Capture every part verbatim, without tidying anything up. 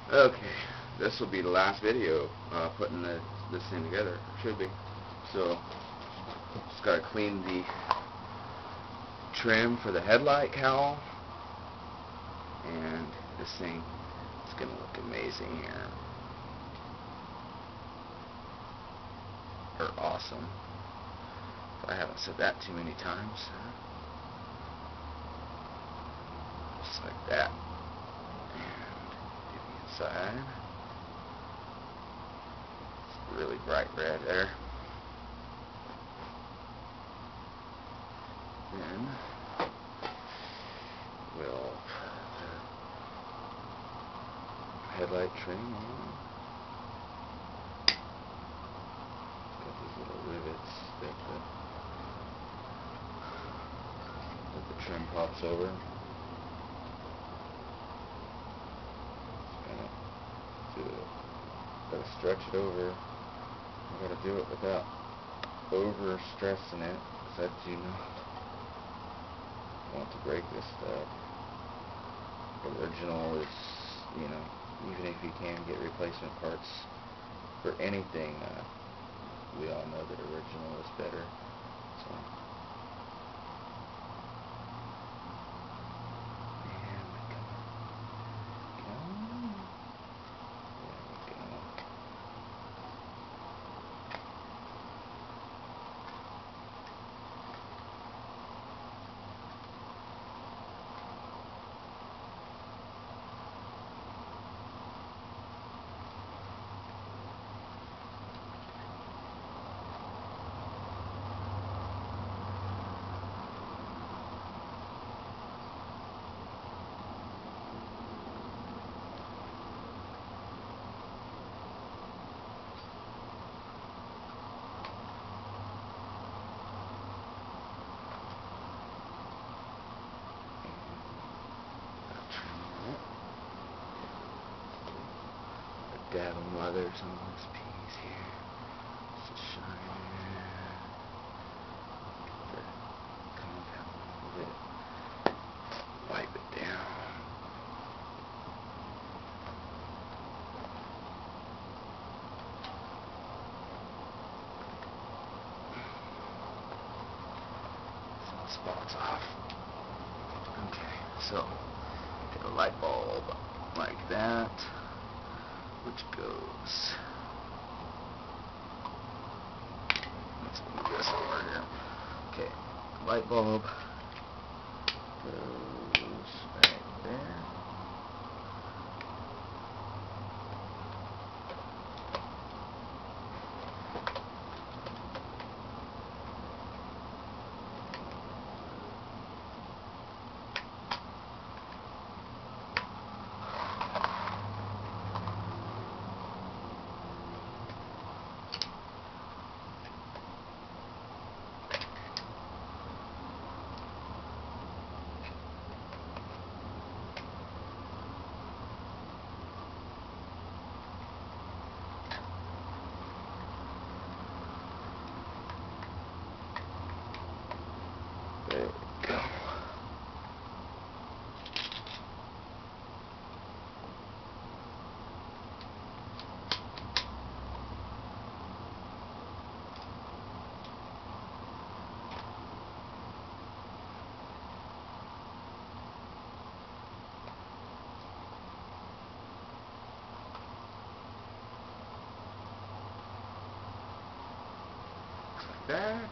Okay, this will be the last video uh, putting the, this thing together. Should be. So, just gotta clean the trim for the headlight cowl, and this thing is gonna look amazing here. Or awesome. If I haven't said that too many times. Just like that. Side. It's really bright red there. Then we'll put the headlight trim on. It's got these little rivets that the, that the trim pops over. Gotta stretch it over. I gotta do it without over stressing it, because I do not want to break this stuff. Original is, you know, even if you can get replacement parts for anything, uh, we all know that original is better. So. Dab of mothers on this piece here. Just shine it. Get the compound a little bit. Wipe it down. Some spots off. Okay, so get a light bulb like that, which goes, let's move this over here. Okay, light bulb goes right there. There we go. Looks like that.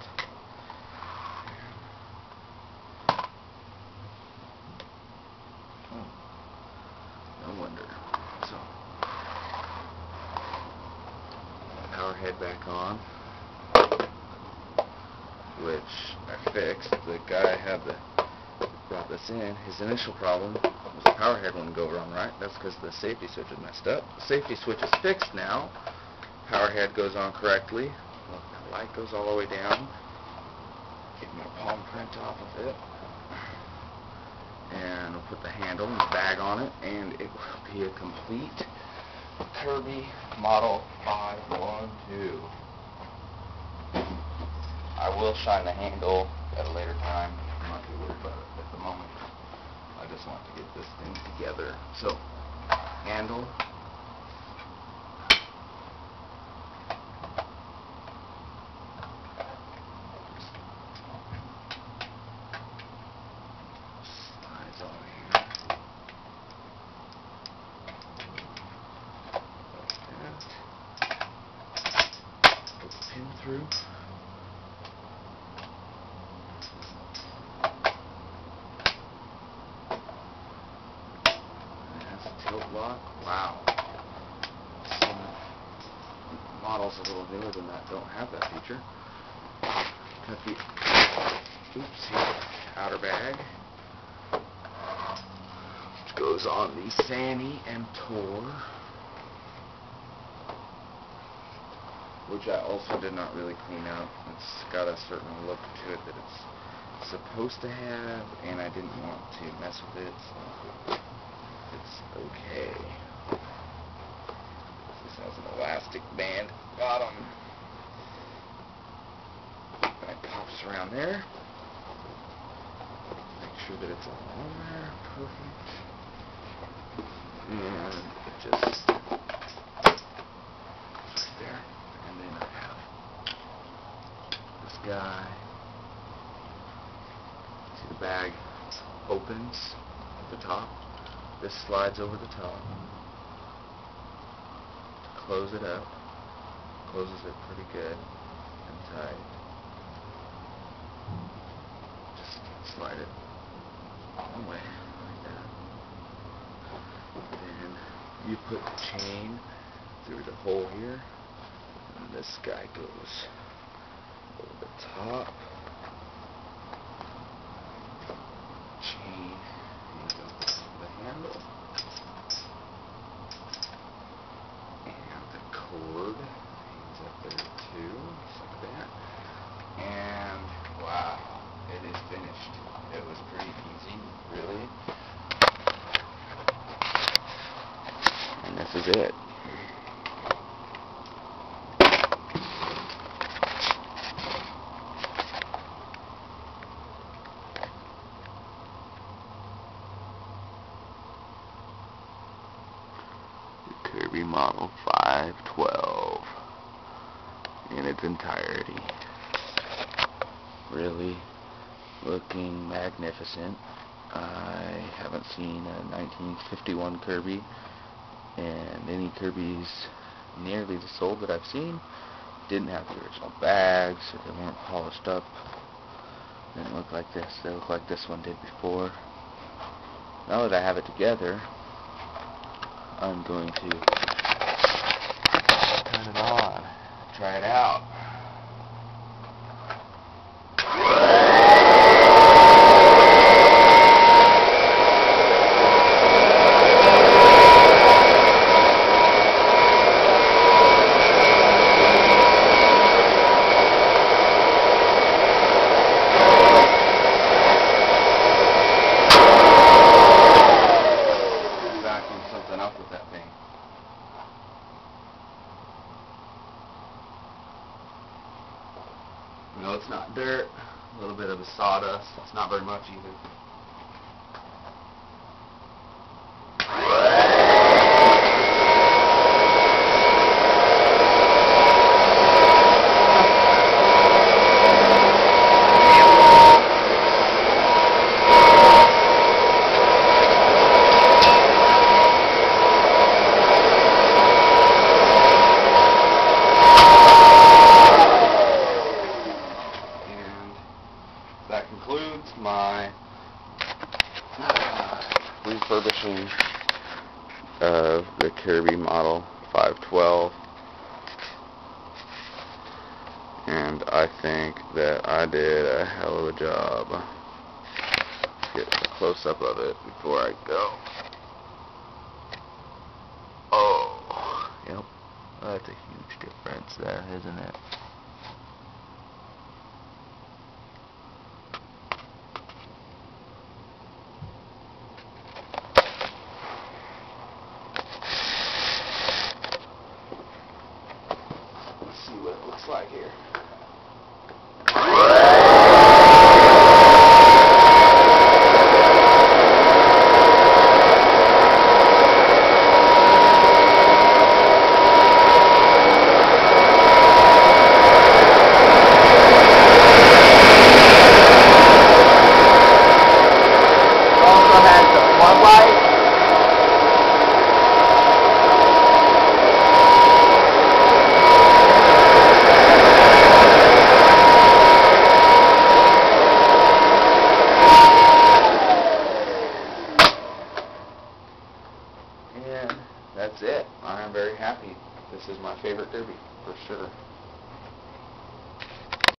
No wonder. So, power head back on, which I fixed. The guy had the brought this in. His initial problem was the power head wouldn't go on right. That's because the safety switch was messed up. The safety switch is fixed now. Power head goes on correctly. Look, the light goes all the way down. Get my palm print off of it. And we'll put the handle and the bag on it, and it will be a complete Kirby Model five one two. I will shine the handle at a later time. I'm not too worried about it at the moment. I just want to get this thing together. So, handle, through. And it has a tilt lock. Wow. Some models a little newer than that don't have that feature. Got the oopsie outer bag, which goes on the Sani M Tour, which I also did not really clean up. It's got a certain look to it that it's supposed to have, and I didn't want to mess with it, so it's okay. This has an elastic band bottom. It pops around there. Make sure that it's all on there. Perfect. And it just right there. And then I have this guy. See, the bag opens at the top. This slides over the top. To close it up. Closes it pretty good and tight. Slide it one way, like that. Then you put the chain through the hole here, and this guy goes over the top. Chain hangs off the handle, and the cord hangs up there too, just like that. And wow. It is finished. It was pretty easy, really. And this is it. The Kirby Model five twelve in its entirety. Really looking magnificent. I haven't seen a nineteen fifty-one Kirby, and any Kirbys nearly the sold that I've seen didn't have the original bags, or they weren't polished up. They didn't look like this. They look like this one did before. Now that I have it together, I'm going to turn it on, try it out. No, it's not dirt. A little bit of a sawdust. It's not very much either. That concludes my uh, refurbishing of the Kirby Model five twelve, and I think that I did a hell of a job. Get a close-up of it before I go. Oh, yep, that's a huge difference there, isn't it? See what it looks like here. that's it. I am very happy. This is my favorite derby, for sure.